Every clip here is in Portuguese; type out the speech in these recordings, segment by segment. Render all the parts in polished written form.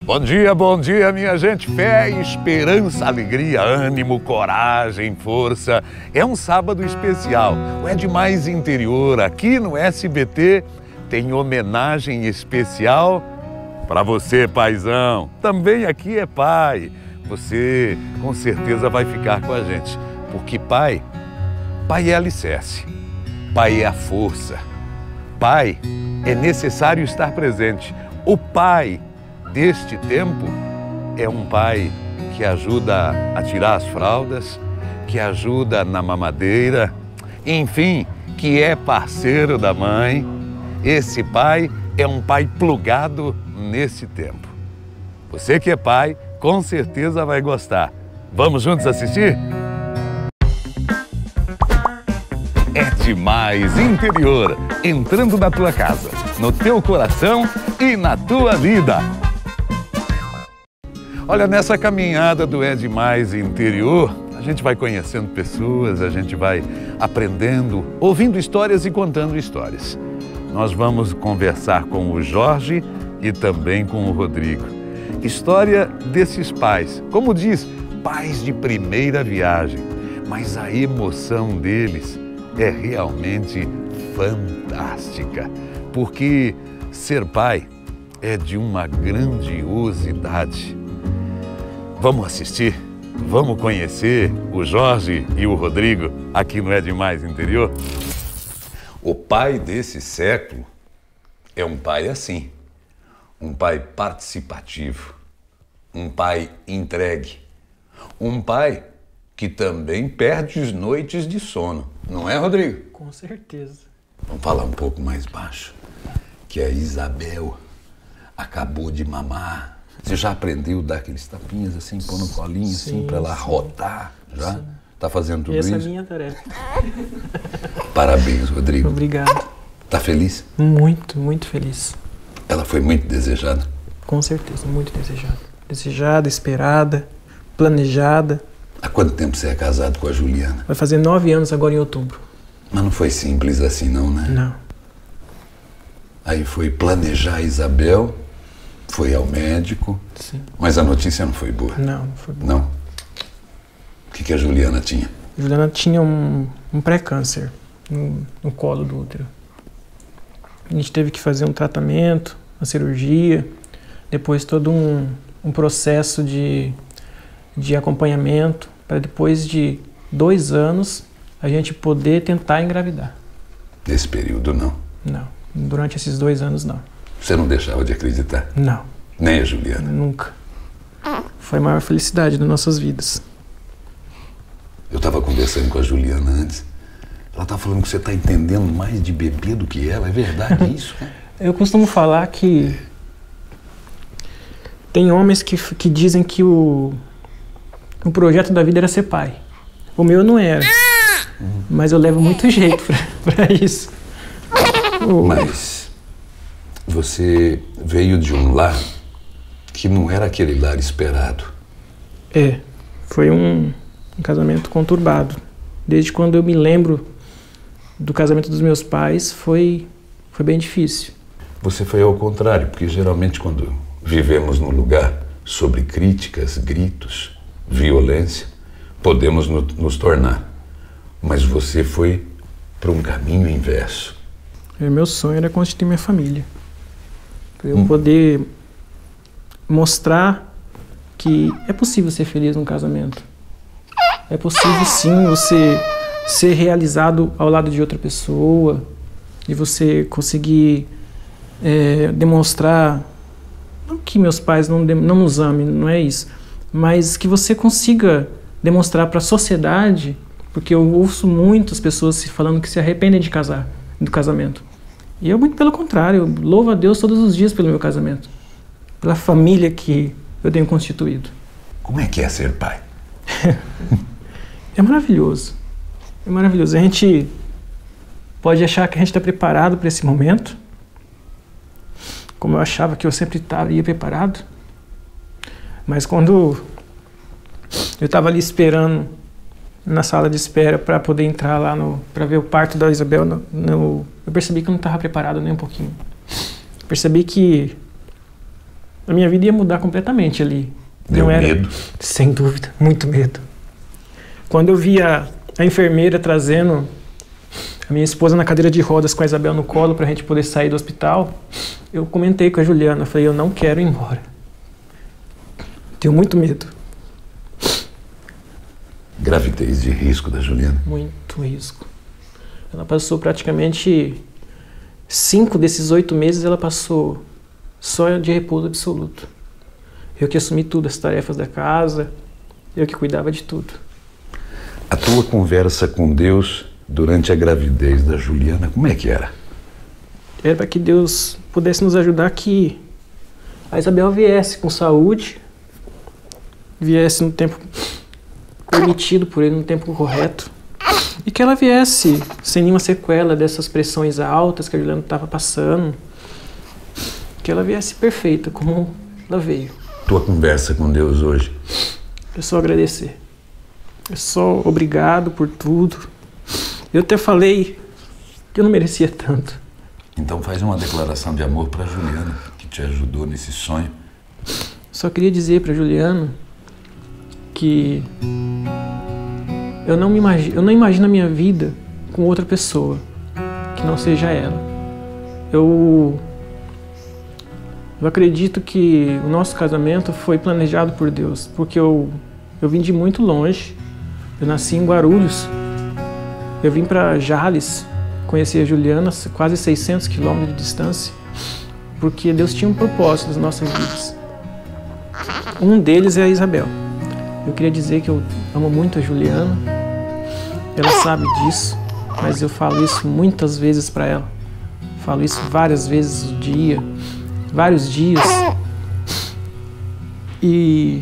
Bom dia, minha gente. Fé, esperança, alegria, ânimo, coragem, força. É um sábado especial. O É Demais Interior, aqui no SBT, tem homenagem especial para você, paizão. Também aqui é pai. Você, com certeza, vai ficar com a gente. Porque pai é alicerce. Pai é a força. Pai é necessário estar presente. O pai deste tempo é um pai que ajuda a tirar as fraldas, que ajuda na mamadeira, enfim, que é parceiro da mãe. Esse pai é um pai plugado nesse tempo. Você que é pai, com certeza vai gostar. Vamos juntos assistir? É Demais Interior, entrando na tua casa, no teu coração e na tua vida. Olha, nessa caminhada do É Demais Interior, a gente vai conhecendo pessoas, a gente vai aprendendo, ouvindo histórias e contando histórias. Nós vamos conversar com o Jorge e também com o Rodrigo. História desses pais, como diz, pais de primeira viagem, mas a emoção deles é realmente fantástica, porque ser pai é de uma grandiosidade. Vamos assistir? Vamos conhecer o Jorge e o Rodrigo aqui no É Demais Interior? O pai desse século é um pai assim, um pai participativo, um pai entregue, um pai que também perde as noites de sono, não é, Rodrigo? Com certeza. Vamos falar um pouco mais baixo, que a Isabel acabou de mamar. Você já aprendeu a dar aqueles tapinhas assim, pôr no colinho, assim, para ela rodar? Já? Sim. Tá fazendo tudo isso? Essa é a minha tarefa. Parabéns, Rodrigo. Obrigado. Tá feliz? Muito, muito feliz. Ela foi muito desejada? Com certeza, muito desejada. Desejada, esperada, planejada. Há quanto tempo você é casado com a Juliana? Vai fazer 9 anos agora em outubro. Mas não foi simples assim não, né? Não. Aí foi planejar a Isabel, foi ao médico. Sim. Mas a notícia não foi boa. Não foi boa. Não? O que a Juliana tinha? A Juliana tinha um pré-câncer no colo do útero. A gente teve que fazer um tratamento, uma cirurgia, depois todo um processo de acompanhamento, para depois de 2 anos a gente poder tentar engravidar. Nesse período, não? Não. Durante esses 2 anos, não. Você não deixava de acreditar? Não. Nem a Juliana? Nunca. Foi a maior felicidade das nossas vidas. Eu estava conversando com a Juliana antes. Ela estava falando que você está entendendo mais de bebê do que ela. É verdade isso? Eu costumo falar que tem homens que dizem que o projeto da vida era ser pai. O meu não era. Mas eu levo muito jeito para isso. Mas você veio de um lar que não era aquele lar esperado. É, foi um casamento conturbado. Desde quando eu me lembro do casamento dos meus pais, foi bem difícil. Você foi ao contrário, porque geralmente quando vivemos num lugar sobre críticas, gritos, violência, podemos nos tornar. Mas você foi para um caminho inverso. Meu sonho era constituir minha família. Para eu poder mostrar que é possível ser feliz num casamento. É possível sim você ser realizado ao lado de outra pessoa, de você conseguir demonstrar, não que meus pais não nos amem, não é isso, mas que você consiga demonstrar para a sociedade, porque eu ouço muitas pessoas falando que se arrependem de casar, do casamento. E eu, muito pelo contrário, eu louvo a Deus todos os dias pelo meu casamento, pela família que eu tenho constituído. Como é que é ser pai? É maravilhoso. É maravilhoso. A gente pode achar que a gente está preparado para esse momento, como eu achava que eu sempre estaria preparado. Mas quando eu estava ali esperando, na sala de espera, para poder entrar lá para ver o parto da Isabel, eu percebi que eu não estava preparado nem um pouquinho. Percebi que a minha vida ia mudar completamente ali. Deu medo? Sem dúvida, muito medo. Quando eu via a enfermeira trazendo a minha esposa na cadeira de rodas com a Isabel no colo para a gente poder sair do hospital, eu comentei com a Juliana, eu falei, eu não quero ir embora. Tenho muito medo. Gravidez de risco da Juliana? Muito risco. Ela passou praticamente 5 desses 8 meses, ela passou só de repouso absoluto. Eu que assumi tudo, as tarefas da casa, eu que cuidava de tudo. A tua conversa com Deus durante a gravidez da Juliana, como é que era? Era para que Deus pudesse nos ajudar que a Isabel viesse com saúde, viesse no tempo permitido por Ele, no tempo correto, e que ela viesse sem nenhuma sequela dessas pressões altas que a Juliana estava passando, que ela viesse perfeita, como ela veio. Tua conversa com Deus hoje? É só agradecer. É só obrigado por tudo. Eu até falei que eu não merecia tanto. Então faz uma declaração de amor para a Juliana, que te ajudou nesse sonho. Só queria dizer para a Juliana que eu não imagino a minha vida com outra pessoa que não seja ela. Eu acredito que o nosso casamento foi planejado por Deus, porque eu vim de muito longe. Eu nasci em Guarulhos. Eu vim para Jales, conheci a Juliana, quase 600 quilômetros de distância, porque Deus tinha um propósito nas nossas vidas. Um deles é a Isabel. Eu queria dizer que eu amo muito a Juliana. Ela sabe disso, mas eu falo isso muitas vezes para ela. Falo isso várias vezes no dia, vários dias. E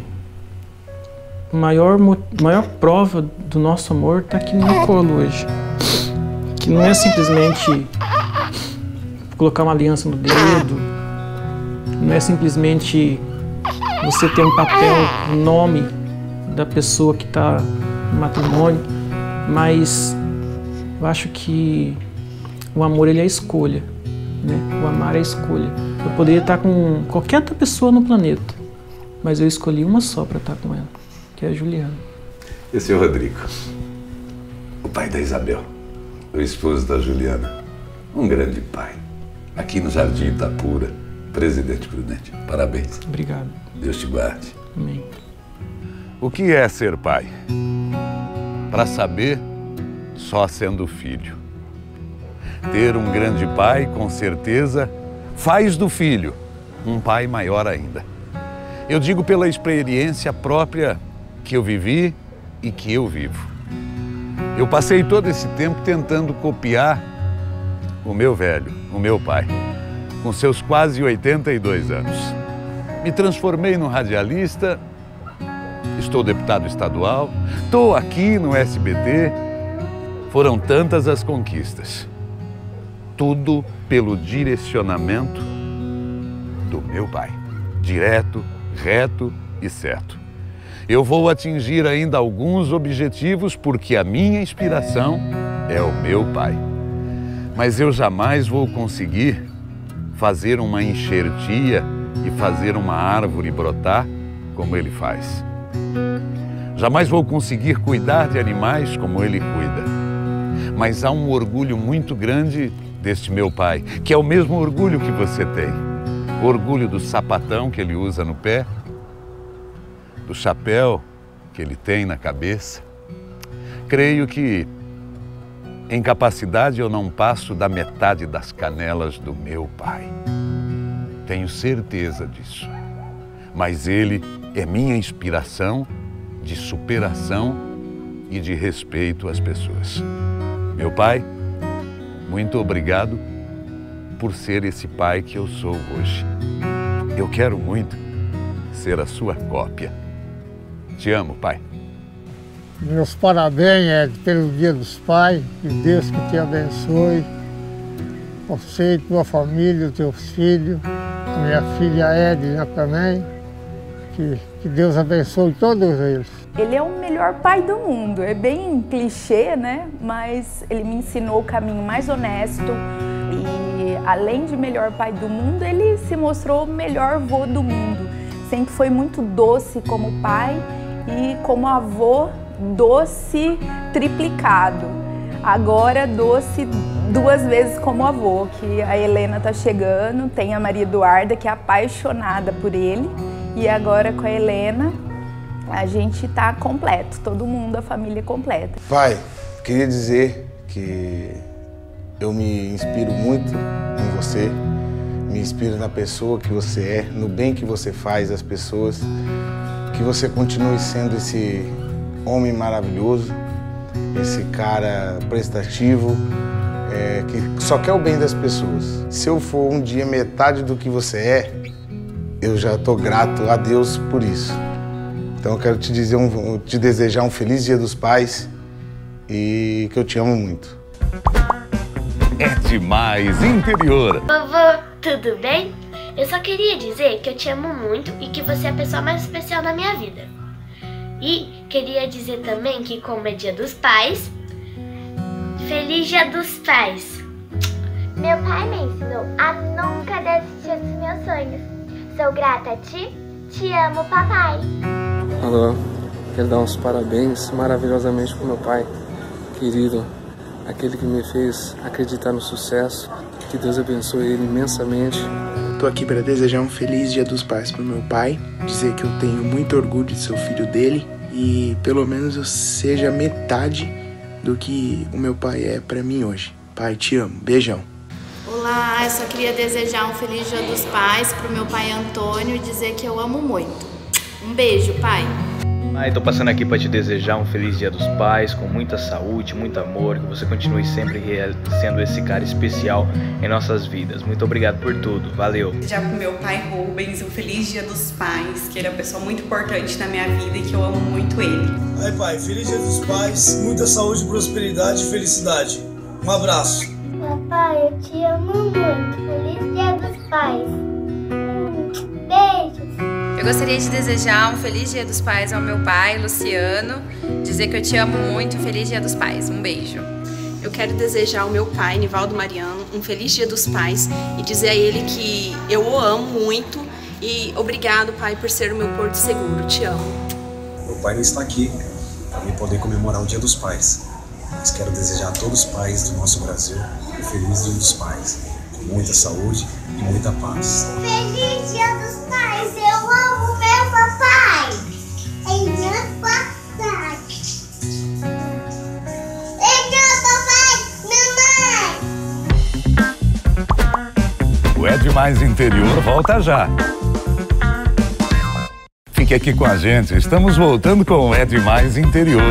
a maior prova do nosso amor está aqui no meu colo hoje. Que não é simplesmente colocar uma aliança no dedo, não é simplesmente você ter um papel, um nome da pessoa que está no matrimônio, mas eu acho que o amor ele é a escolha, né? O amar é a escolha. Eu poderia estar com qualquer outra pessoa no planeta, mas eu escolhi uma só para estar com ela, que é a Juliana. Esse é o Rodrigo, o pai da Isabel, o esposo da Juliana. Um grande pai. Aqui no Jardim Itapura, Presidente Prudente. Parabéns. Obrigado. Deus te guarde. Amém. O que é ser pai? Para saber, só sendo filho. Ter um grande pai, com certeza, faz do filho um pai maior ainda. Eu digo pela experiência própria que eu vivi e que eu vivo. Eu passei todo esse tempo tentando copiar o meu velho, o meu pai, com seus quase 82 anos. Me transformei num radialista, estou deputado estadual, estou aqui no SBT. Foram tantas as conquistas. Tudo pelo direcionamento do meu pai. Direto, reto e certo. Eu vou atingir ainda alguns objetivos porque a minha inspiração é o meu pai. Mas eu jamais vou conseguir fazer uma enxertia e fazer uma árvore brotar como ele faz. Jamais vou conseguir cuidar de animais como ele cuida. Mas há um orgulho muito grande deste meu pai, que é o mesmo orgulho que você tem. O orgulho do sapatão que ele usa no pé, do chapéu que ele tem na cabeça. Creio que em capacidade eu não passo da metade das canelas do meu pai. Tenho certeza disso. Mas ele é minha inspiração de superação e de respeito às pessoas. Meu pai, muito obrigado por ser esse pai que eu sou hoje. Eu quero muito ser a sua cópia. Te amo, pai. Meus parabéns pelo Dia dos Pais, que Deus que te abençoe, você e tua família, os teus filhos, a minha filha Edna também, que Deus abençoe todos eles. Ele é o melhor pai do mundo, é bem clichê, né? Mas ele me ensinou o caminho mais honesto e além de melhor pai do mundo, ele se mostrou o melhor vô do mundo. sempre foi muito doce como pai e como avô, doce triplicado. Agora doce 2 vezes como avô, que a Helena tá chegando, tem a Maria Eduarda, que é apaixonada por ele, e agora com a Helena a gente tá completo, todo mundo, a família completa. Pai, queria dizer que eu me inspiro muito em você, me inspiro na pessoa que você é, no bem que você faz às pessoas, que você continue sendo esse homem maravilhoso, esse cara prestativo, que só quer o bem das pessoas. Se eu for um dia metade do que você é, eu já estou grato a Deus por isso. Então eu quero te desejar um feliz Dia dos Pais e que eu te amo muito. É demais, interior. Vovô, tudo bem? Eu só queria dizer que eu te amo muito e que você é a pessoa mais especial na minha vida. E queria dizer também que, como é Dia dos Pais, Feliz Dia dos Pais! Meu pai me ensinou a nunca desistir dos meus sonhos. Sou grata a ti, te amo, papai. Alô, quero dar uns parabéns maravilhosamente pro meu pai, querido, aquele que me fez acreditar no sucesso. Que Deus abençoe ele imensamente. Tô aqui para desejar um feliz Dia dos Pais pro meu pai, dizer que eu tenho muito orgulho de ser o filho dele e pelo menos eu seja metade do que o meu pai é para mim hoje. Pai, te amo. Beijão. Olá, eu só queria desejar um feliz Dia dos Pais pro meu pai Antônio e dizer que eu amo muito. Um beijo, pai. Tô passando aqui para te desejar um feliz Dia dos Pais, com muita saúde, muito amor, que você continue sempre sendo esse cara especial em nossas vidas. Muito obrigado por tudo, valeu. Desejar pro meu pai Rubens um feliz Dia dos Pais, que ele é uma pessoa muito importante na minha vida e que eu amo muito ele. Aí, pai, feliz Dia dos Pais, muita saúde, prosperidade e felicidade. Um abraço. Papai, eu te amo muito. Feliz Dia dos Pais. Beijos. Eu gostaria de desejar um feliz Dia dos Pais ao meu pai, Luciano, dizer que eu te amo muito, feliz Dia dos Pais, um beijo. Eu quero desejar ao meu pai, Nivaldo Mariano, um feliz Dia dos Pais e dizer a ele que eu o amo muito e obrigado, pai, por ser o meu porto seguro, te amo. Meu pai não está aqui para me poder comemorar o Dia dos Pais, mas quero desejar a todos os pais do nosso Brasil um feliz Dia dos Pais, com muita saúde e muita paz. Feliz Dia dos Pais, eu amo meu papai. Em meu papai. Em meu papai, mamãe. O É Demais Interior volta já. Fique aqui com a gente, estamos voltando com o É Demais Interior.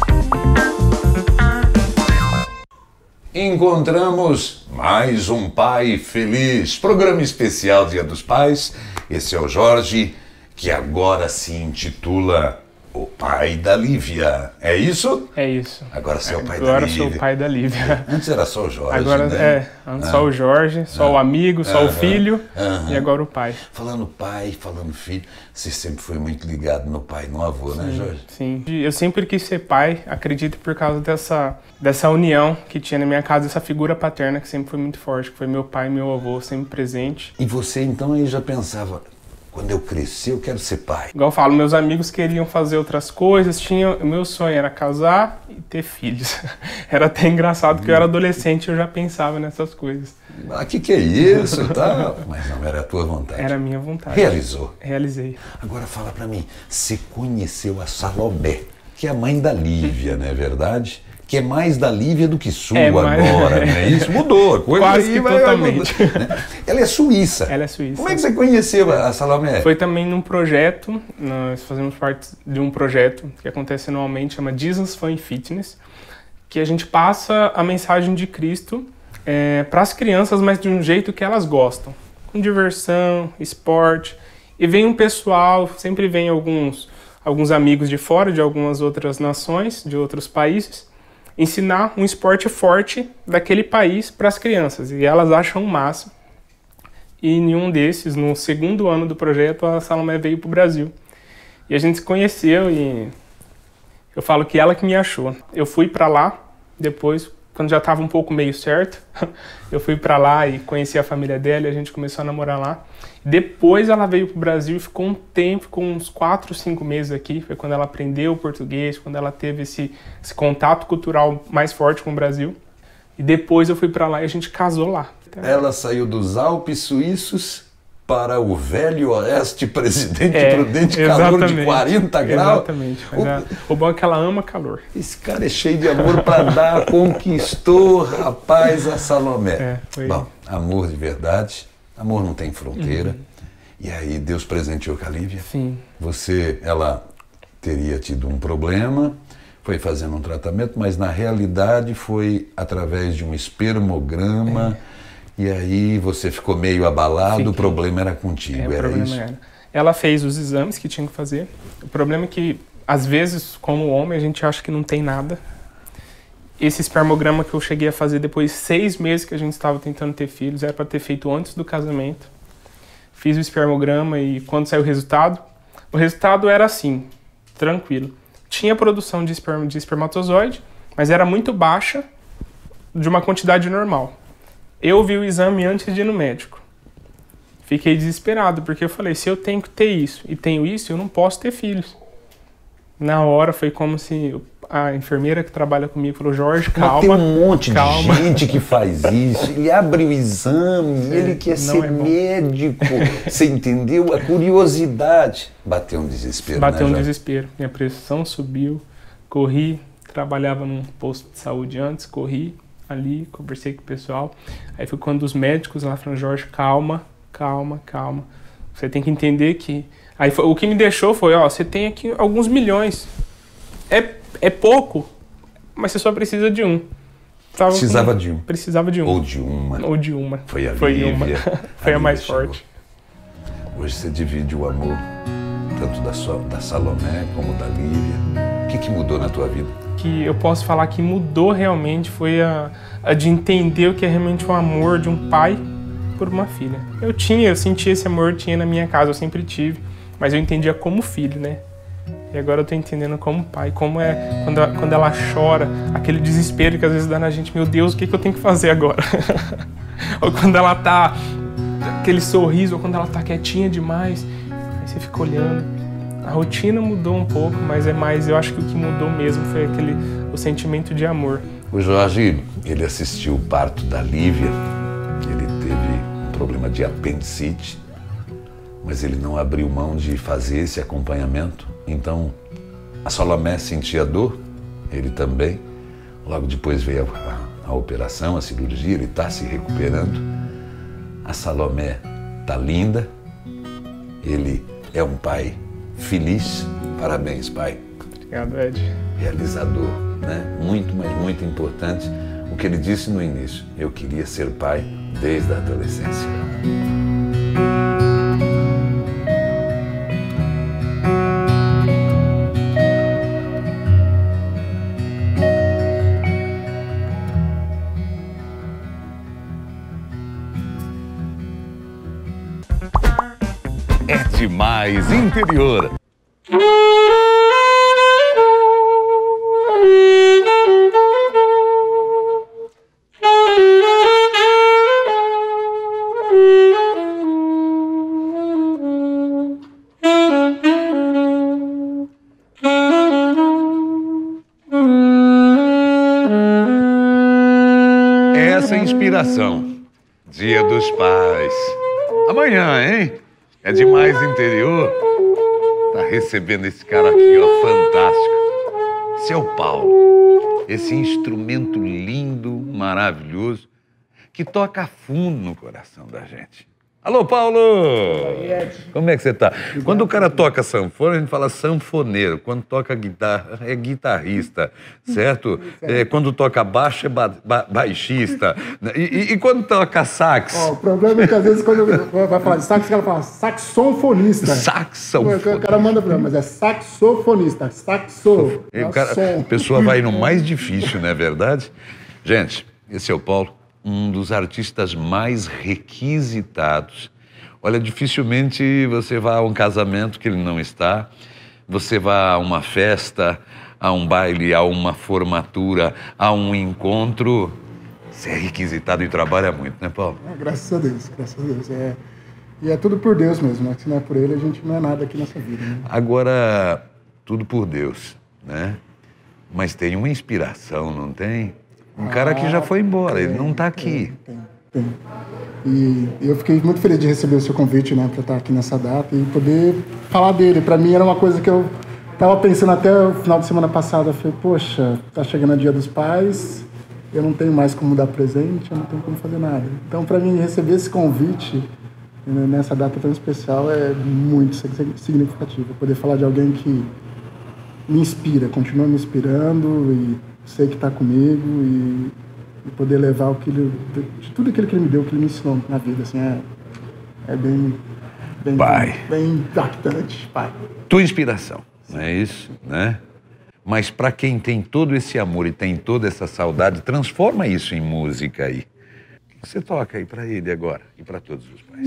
Encontramos mais um pai feliz. Programa especial Dia dos Pais. Esse é o Jorge, que agora se intitula o pai da Lívia. É isso? É isso. Agora você é o pai da Lívia. Agora sou o pai da Lívia. Antes era só o Jorge, agora, né? Antes só o Jorge, só o amigo, só o filho e agora o pai. Falando pai, falando filho, você sempre foi muito ligado no pai, no avô, sim, né, Jorge? Sim. Eu sempre quis ser pai, acredito por causa dessa união que tinha na minha casa, essa figura paterna que sempre foi muito forte, que foi meu pai e meu avô, sempre presente. E você então aí já pensava, quando eu crescer eu quero ser pai? Igual eu falo, meus amigos queriam fazer outras coisas, o meu sonho era casar e ter filhos. Era até engraçado porque eu era adolescente e eu já pensava nessas coisas. Ah, que é isso? Tá? Mas não era a tua vontade. Era a minha vontade. Realizou? Realizei. Agora fala pra mim, você conheceu a Salomé, que é a mãe da Lívia, não é verdade? Que é mais da Lívia do que sua agora, né? Isso mudou, a coisa quase aí que vai totalmente. Mudar, né? Ela é suíça. Ela é suíça. Como é que você conheceu a Salomé? Foi também num projeto, nós fazemos parte de um projeto que acontece anualmente, chama Jesus Fun Fitness, que a gente passa a mensagem de Cristo para as crianças, mas de um jeito que elas gostam, com diversão, esporte, e vem um pessoal, sempre vem alguns amigos de fora, de algumas outras nações, de outros países, ensinar um esporte forte daquele país para as crianças, e elas acham o máximo. E em um desses, no segundo ano do projeto, a Salomé veio para o Brasil. E a gente se conheceu e eu falo que ela que me achou. Eu fui para lá, depois quando já estava um pouco meio certo, eu fui para lá e conheci a família dela e a gente começou a namorar lá. Depois ela veio pro Brasil e ficou um tempo, ficou uns 4, 5 meses aqui. Foi quando ela aprendeu o português, quando ela teve esse contato cultural mais forte com o Brasil. E depois eu fui para lá e a gente casou lá. Ela saiu dos Alpes suíços para o velho oeste, Presidente Prudente, calor de 40 graus. Exatamente. Mas o bom é que ela ama calor. Esse cara é cheio de amor para dar, conquistou, rapaz, a Salomé. Bom, amor de verdade, amor não tem fronteira. E aí Deus presenteou com a Lívia. Sim. Ela teria tido um problema, foi fazendo um tratamento, mas na realidade foi através de um espermograma. E aí você ficou meio abalado, o problema era contigo, era isso? Ela fez os exames que tinha que fazer. O problema é que, às vezes, como homem, a gente acha que não tem nada. Esse espermograma que eu cheguei a fazer depois de 6 meses que a gente estava tentando ter filhos, era para ter feito antes do casamento. Fiz o espermograma e quando saiu o resultado era assim, tranquilo. Tinha produção de espermatozoide, mas era muito baixa, de uma quantidade normal. Eu vi o exame antes de ir no médico. Fiquei desesperado, porque eu falei, se eu tenho que ter isso e tenho isso, eu não posso ter filhos. Na hora foi como se a enfermeira que trabalha comigo falou, Jorge, calma. Mas tem um monte de gente que faz isso, ele abre o exame, ele quer ser médico. Você entendeu? A curiosidade. Bateu um desespero, Bateu um desespero. Minha pressão subiu, corri, trabalhava num posto de saúde antes, corri ali, conversei com o pessoal. Aí foi quando os médicos lá falaram, Jorge, calma. Você tem que entender que... Aí o que me deixou foi, você tem aqui alguns milhões. É pouco, mas você só precisa de um. Precisava de um. Precisava de um. Ou de uma. Foi a Lívia. Foi a mais forte. Hoje você divide o amor, tanto da Salomé como da Lívia. O que mudou na tua vida? Que eu posso falar que mudou realmente foi a de entender o que é realmente o amor de um pai por uma filha. Eu sentia esse amor, tinha na minha casa, eu sempre tive, mas eu entendia como filho, né? E agora eu tô entendendo como pai, como é quando ela chora, aquele desespero que às vezes dá na gente, meu Deus, o que eu tenho que fazer agora? Ou quando ela tá, aquele sorriso, ou quando ela tá quietinha demais, aí você fica olhando. A rotina mudou um pouco, mas eu acho que o que mudou mesmo foi o sentimento de amor. O Jorge, ele assistiu o parto da Lívia, ele teve um problema de apendicite, mas ele não abriu mão de fazer esse acompanhamento. Então, a Salomé sentia dor, ele também. Logo depois veio a operação, a cirurgia, ele está se recuperando. A Salomé está linda, ele é um pai feliz. Parabéns, pai. Obrigado, Ed. Realizador, né? Muito, mas muito importante o que ele disse no início. Eu queria ser pai desde a adolescência. É demais interior. Essa inspiração, Dia dos Pais. Amanhã, hein? É demais interior. Tá recebendo esse cara aqui, ó, fantástico. Esse é o Paulo. Esse instrumento lindo, maravilhoso, que toca fundo no coração da gente. Alô, Paulo! Como é que você tá? Quando o cara toca sanfona, a gente fala sanfoneiro. Quando toca guitarra, é guitarrista, certo? Quando toca baixo, é baixista. E quando toca sax? O problema é que às vezes quando vai falar de sax, o cara fala saxofonista. Saxofonista. O cara manda pra mim, mas é saxofonista. A pessoa vai no mais difícil, não é verdade? Gente, esse é o Paulo. Um dos artistas mais requisitados. Olha, dificilmente você vai a um casamento que ele não está, você vai a uma festa, a um baile, a uma formatura, a um encontro, você é requisitado e trabalha muito, né, Paulo? Graças a Deus, graças a Deus. E é tudo por Deus mesmo, né? Se não é por Ele, a gente não é nada aqui nessa vida, né? Agora, tudo por Deus, né? Mas tem uma inspiração, não tem? Um cara que já foi embora, ele não está aqui. Tem. E eu fiquei muito feliz de receber o seu convite, né, para estar aqui nessa data e poder falar dele. Para mim era uma coisa que eu estava pensando até o final de semana passada. Eu falei, poxa, tá chegando o Dia dos Pais, eu não tenho mais como dar presente, eu não tenho como fazer nada. Então, para mim, receber esse convite nessa data tão especial é muito significativo. Poder falar de alguém que me inspira, continua me inspirando e sei que está comigo e poder levar de tudo aquilo que ele me deu, que ele me ensinou na vida, assim, é bem impactante, pai. Tua inspiração, não é isso, né? Mas para quem tem todo esse amor e tem toda essa saudade, transforma isso em música aí. O que você toca aí para ele agora e para todos os pais?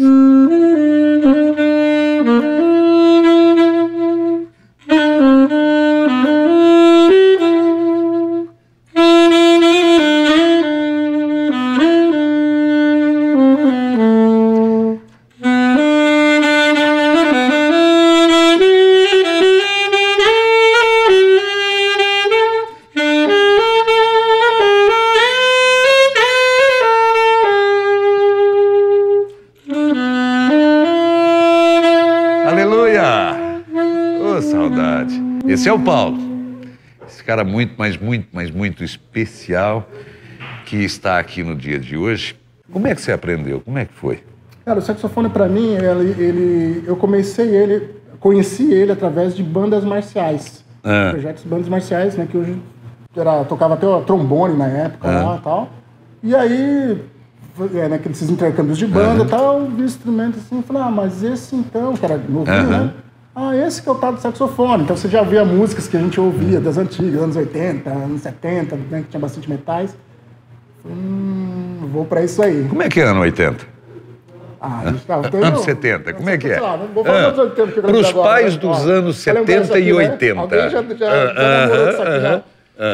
Esse é o Paulo, esse cara muito especial que está aqui no dia de hoje. Como é que você aprendeu? Como é que foi? Cara, o saxofone para mim, eu conheci ele através de bandas marciais, projetos de bandas marciais, né, que hoje tocava até o trombone na época lá e tal. E aí, naqueles intercâmbios de banda e tal, eu vi o instrumento assim e falei, mas esse então, cara, novinho, né? Esse que é o tal do saxofone. Então você já via músicas que a gente ouvia das antigas, anos 80, anos 70, né, que tinha bastante metais. Vou pra isso aí. Como é que é ano 80? Anos 70, como é que é? Vou falar dos 80. Para os pais dos anos 70 e 80. Né? Alguém já namorou isso aqui já.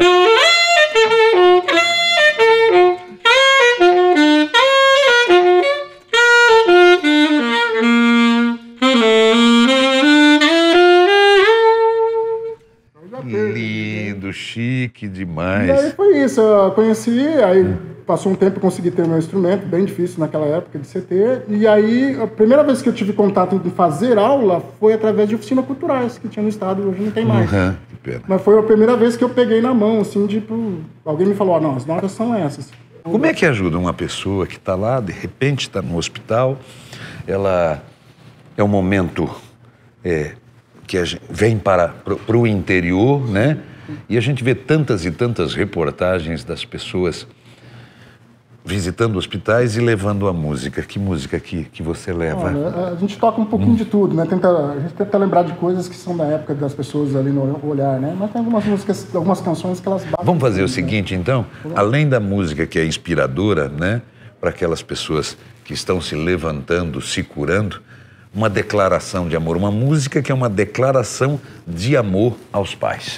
Lindo, chique demais. E aí foi isso, eu conheci, aí passou um tempo, consegui ter meu instrumento, bem difícil naquela época de CT, e aí a primeira vez que eu tive contato em fazer aula foi através de oficinas culturais, que tinha no estado, hoje não tem mais. Que pena. Mas foi a primeira vez que eu peguei na mão, assim, tipo, alguém me falou, não, as notas são essas. Como é que ajuda uma pessoa que está lá, de repente está no hospital, ela é um momento que a gente vem para o interior, né? E a gente vê tantas e tantas reportagens das pessoas visitando hospitais e levando a música. Que música que você leva? Olha, a gente toca um pouquinho de tudo, né? A gente tenta lembrar de coisas que são da época das pessoas ali no olhar, né? Mas tem algumas músicas, algumas canções que elas batem. Vamos fazer o seguinte, então? Além da música que é inspiradora, né? Para aquelas pessoas que estão se levantando, se curando, uma declaração de amor, uma música que é uma declaração de amor aos pais.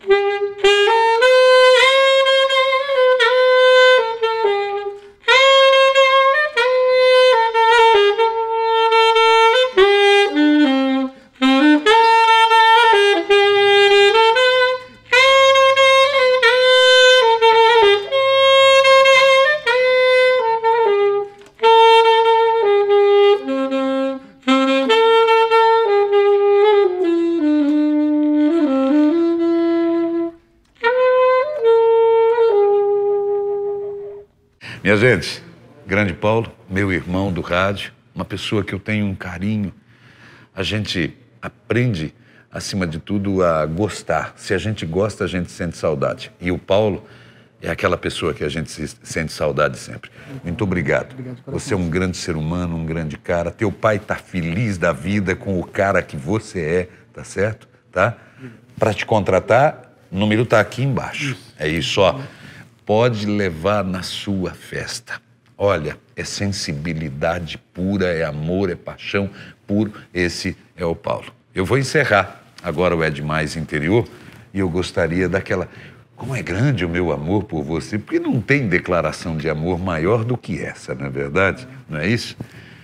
Minha gente, grande Paulo, meu irmão do rádio, uma pessoa que eu tenho um carinho. A gente aprende, acima de tudo, a gostar. Se a gente gosta, a gente sente saudade. E o Paulo é aquela pessoa que a gente sente saudade sempre. Muito obrigado. Você é um grande ser humano, um grande cara. Teu pai tá feliz da vida com o cara que você é, tá certo? Tá? Para te contratar, o número tá aqui embaixo. É isso, ó. Pode levar na sua festa. Olha, é sensibilidade pura, é amor, é paixão puro. Esse é o Paulo. Eu vou encerrar agora o É Demais Interior E eu gostaria daquela... Como é grande o meu amor por você, porque não tem declaração de amor maior do que essa, não é verdade? Não é isso?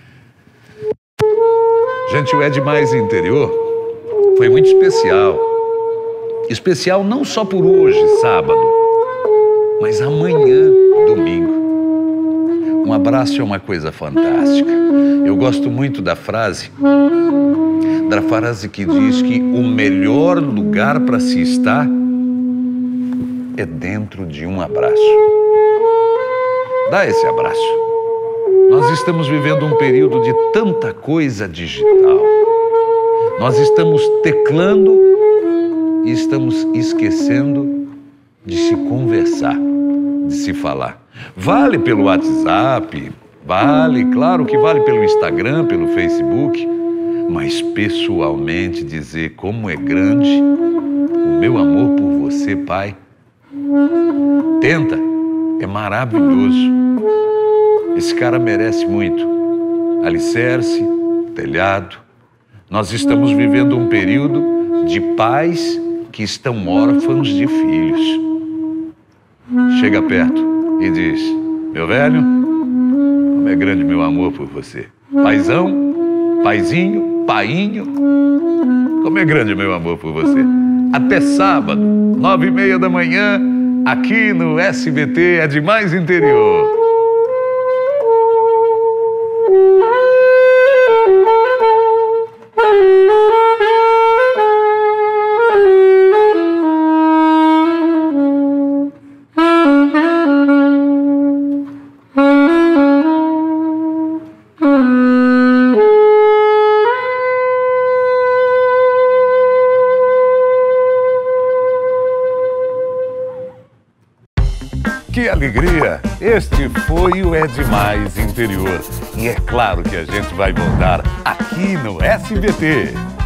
Gente, o É Demais Interior foi muito especial. Especial não só por hoje, sábado, mas amanhã, domingo. Um abraço é uma coisa fantástica. Eu gosto muito da frase que diz que o melhor lugar para se estar é dentro de um abraço. Dá esse abraço. Nós estamos vivendo um período de tanta coisa digital. Nós estamos teclando e estamos esquecendo de se conversar, de se falar. Vale pelo WhatsApp, vale, claro que vale pelo Instagram, pelo Facebook, mas pessoalmente dizer como é grande o meu amor por você, pai. Tenta, é maravilhoso. Esse cara merece muito. Alicerce, telhado. Nós estamos vivendo um período de pais que estão órfãos de filhos. Chega perto e diz: meu velho, como é grande meu amor por você. Paizão, paizinho, painho, como é grande meu amor por você. Até sábado, 9h30 da manhã, aqui no SBT É Demais Interior. Que alegria! Este foi o É Demais Interior. E é claro que a gente vai voltar aqui no SBT.